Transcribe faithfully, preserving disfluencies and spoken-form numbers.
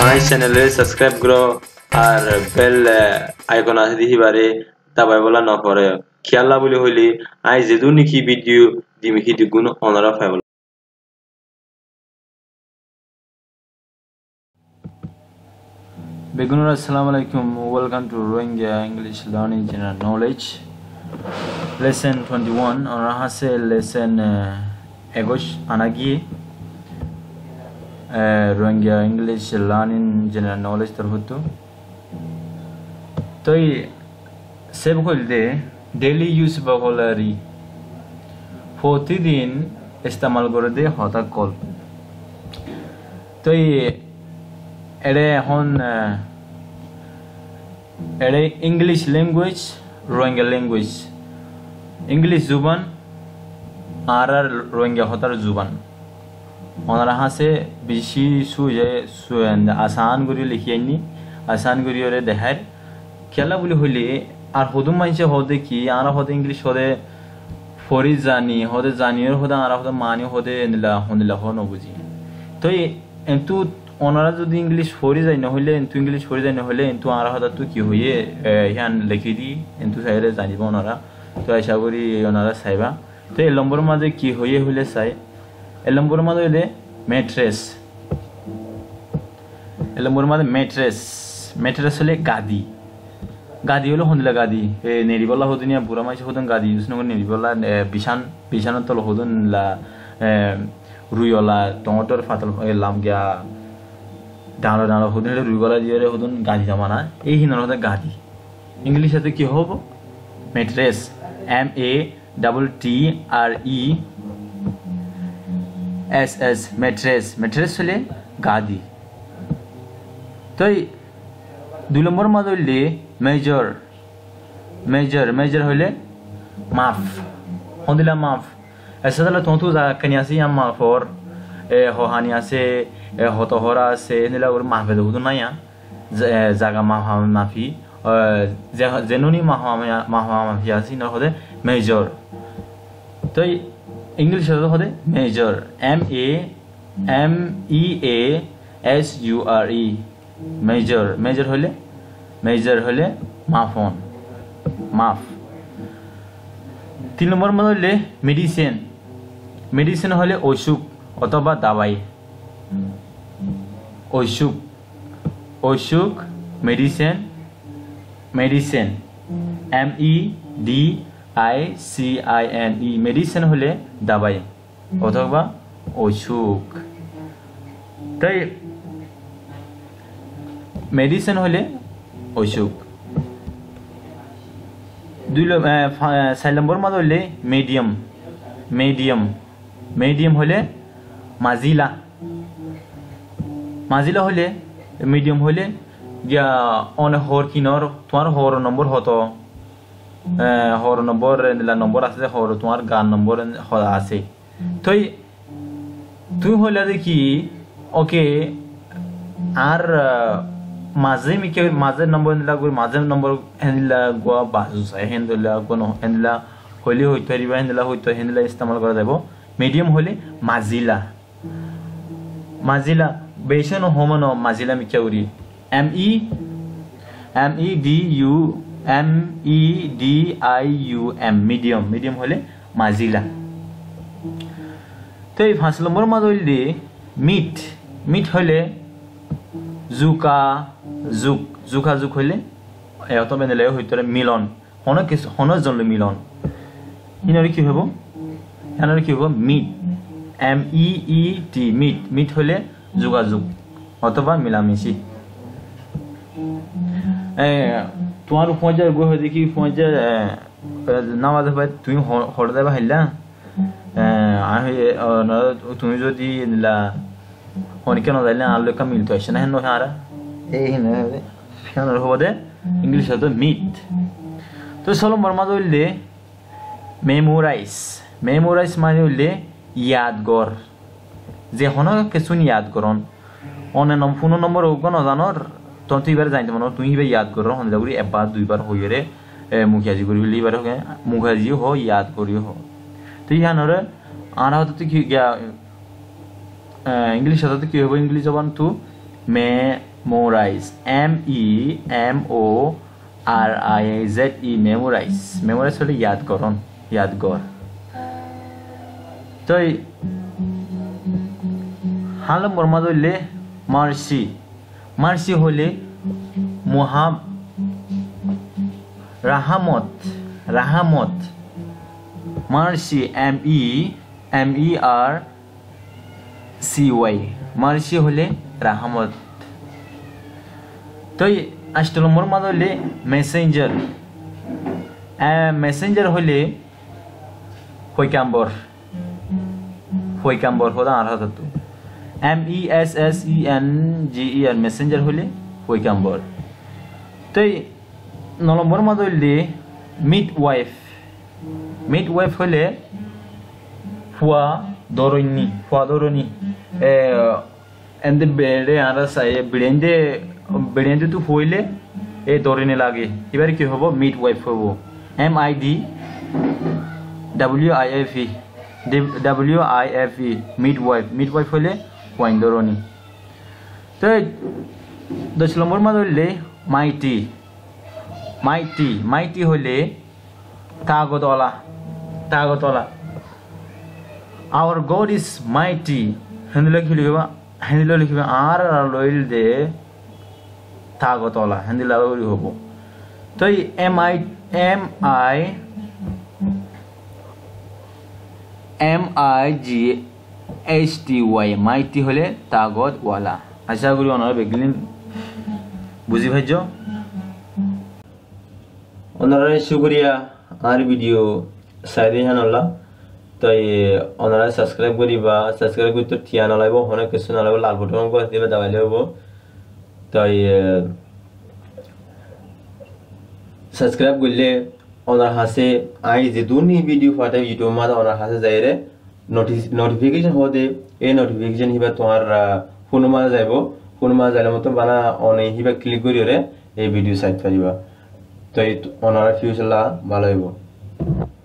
মাই চ্যানেলে সাবস্ক্রাইব করো আর bell icon আছে দিহিবারে দাবাই বলা নপরে খেয়ালা বলি হইলি আই যেদু নিকি ভিডিও দিমিকি দিগুন অনারা ফাইবল Beginner Assalamualaikum, welcome to Rohingya English Learning General Knowledge Lesson twenty-one और यहाँ से lesson एगोश आनागी Rohingya English Learning General Knowledge तरह तो तो ये सब खोल दे daily use vocabulary प्रतिदिन इस्तेमाल कर दे होता कॉल तो ये एरे हन एरे English language Rohingya language English जुबान आर रोहिंग्या होतार जुबान ओनारा हाँ से बिशी सुजे सुएं आसान गुरी लिखियनी आसान गुरी ओरे देहर क्या बोली होली आर होदुम माइंसे होदे की आरा होदे इंग्लिश होदे फोरी जानी होदे जानी और होदा आरा होदे मानी होदे निला होनिला हो न बुझी तो ये एंतु ओनारा जो इंग्लिश फोरी जाए न होले एंतु इंग्लिश फोरी जाए न होले एंतु आरा होदा तो की हुए यान लिखी दी एंतु साइरे जानी बो ओनारा तो ऐसा करी ओनारा साइबा तो ये लंबर मादे की हुए होले साइ ये लंबर मादे होले मैट्रेस ये लंबर मादे मैट्रेस मैट्रेस होले गादी गादी होले होंदला गादी ए नेरिबला होदनिया बुरा माइसे होदन गादी उसनो नेरिबला बिशान बिशान तल होदन ला रुयोला टमाटर फातल लाम गया डालो डालो होदन रुयोला दिरे होदन गादी जमाना ए हिनर होदा गादी इंग्लिश आते की होबो mattress M A double T R E S S mattress mattress होले गादी तो दुई नम्बर मादले मेजर मेजर मेजर होले माफ होंदिला माफ ऐसा दला तोंतु जा कन्यासी या माफ और ए होहानिया से ए होतोहरा से निला और माफ दे हुदु नाया जागा माफ माफी जेनुनी माफ माफ माफियासी न होदे मेजर तो इंग्लिश होदे measure M A M E A S U R E measure measure होले मेजर होले माफन माफ तीन नम्बर मान होले मेडिसिन मेडिसिन होले अशुक अथवा दावाई अशुक अशुक medicine medicine M E D I C I N E medicine होले दावाई अथवा अशुक ताई मेडिसिन होले अशुक दुई चार नम्बर माद होले मीडियम मीडियम मीडियम होले माजिला माजिला होले मीडियम होले या अन हर किनर तुम्हार हर नम्बर हतो हर नम्बर निला नम्बर आसे हर तुम्हार गान नम्बर आसे तो तुम होले देखी ओके आर माझे मिके माझे नंबर निला गुर माझे नंबर हेंदिला गोवा बाजू साय हेंदिला कोनो हेंदिला होली होइतो रिबा हेंदिला होइतो हेंदिला इस्तेमाल करा जाबो मीडियम होले माजिला माजिला बेसन होमनो माजिला मिकेउरी M E M E D U M E D I U M medium medium होले माजिला तो এই পাঁচ নম্বর মাদলি মিট মিট হলে जुका जुक जुका जुक होले एतो बेनेले होइतरे मिलन हनो किस हनो जनले मिलन इनरे की हबो यानरे की हबो meat M E E T meat meat होले जुगा जुक अथवा मिलामिशी ए তোমার ফোঁজা গো হই দেখি ফোঁজা নামাজ ভাই তুমি হড় দেবা হইলা আমি তুমি যদি নিলা অনেকে না যাইলে আলো কা মিলতো আসে না হেন হারা এই না ফিয়ান হবদে ইংলিশ হতো মিট তো সলো মরমা হইলে মেমোরাইজ মেমোরাইজ মানে হইলে ইয়াদগর যে হনো কিছু ইয়াদ করন অনে নম ফোন নম্বর ওগো না জানোর তো তুই এবারে জানতে মন তুই ইবে ইয়াদ করর হন যাগুরি একবার দুইবার হইরে মুখিয়াজি করি লিবার হবে মুখাজি হো ইয়াদ করি হো তো ইয়ানরে আনা হতো কি গিয়া इंग्लिश होता तो क्यों इंग्लिश जबान तू मैं memorize, M E M O R I Z E, memorize. Memorize হলে ইয়াদ করন, ইয়াদ কর। তো হাল নম্বর হলে মার্সি। মার্সি হলে মুহাব রাহামত, রাহামত। Mercy, M E M E R C Y, mercy হলে রাহামত। তো আষ্ট নম্বর মাদ হলে মেসেঞ্জার। মেসেঞ্জার হলে পয়গাম্বর, পয়গাম্বর হলো আর হতো M E S S E N G E R, messenger হলে পয়গাম্বর। তো ন নম্বর মাদ হলে মিড ওয়াইফ। মিড ওয়াইফ হলে ফুয়া দরনি, ফুয়া দরনি এন্দে বেড়ে আর সাই বিড়েন্দে বিড়েন্দে তো হইলে এ দরনে লাগে, এবারে কি হবো? মিড ওয়াইফ হবো। M I D W I F E, W I F E, midwife. Midwife হলে ওয়াইন দরনি। তো দশ নম্বর মাদ হলে মাইটি। মাইটি, মাইটি হলে তাগতলা, তাগতলা। Our God is mighty. হিন্দুলে কি লিখবা? হিন্দুলে লিখবে আর লইল দে তাগতলা, হিন্দুলে লইল হব। তো M I M I M I G H T Y, mighty হলে তাগত ওয়ালা। আশা করি ওনারা বেগলিন বুঝি ভাইজ। ওনারা শুক্রিয়া আর ভিডিও সাইডে জানালা। তাই ওনারা সাবস্ক্রাইব করিবা, সাবস্ক্রাইব করতে ঠিয়া নলাইব, অনেক কিছু নলাইব, লাল বটন করে দিবে, দাবাইলে হব। তাই সাবস্ক্রাইব করলে ওনার হাসে আই যে দুনি ভিডিও পাঠাই ইউটিউব মাঝে ওনার হাসে যাইরে নোটিফিকেশন হতে, এই নোটিফিকেশন হিবা তোমার ফোন মাঝে যাইব, ফোন মাঝে যাইলে মতো বানা অনেক হিবা ক্লিক করিয়ে এই ভিডিও সাইট পারিবা। তাই ওনারা ফিউচার ভালো হইব।